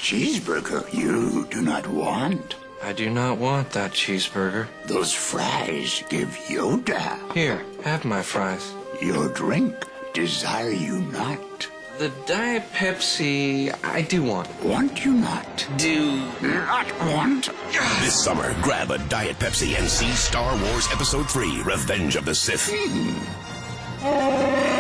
cheeseburger you do not want. I do not want that cheeseburger. Those fries give Yoda. Here, have my fries. Your drink desire you not. The Diet Pepsi, I do want. Want you not. Do Not want. This summer, grab a Diet Pepsi and see Star Wars Episode 3, Revenge of the Sith.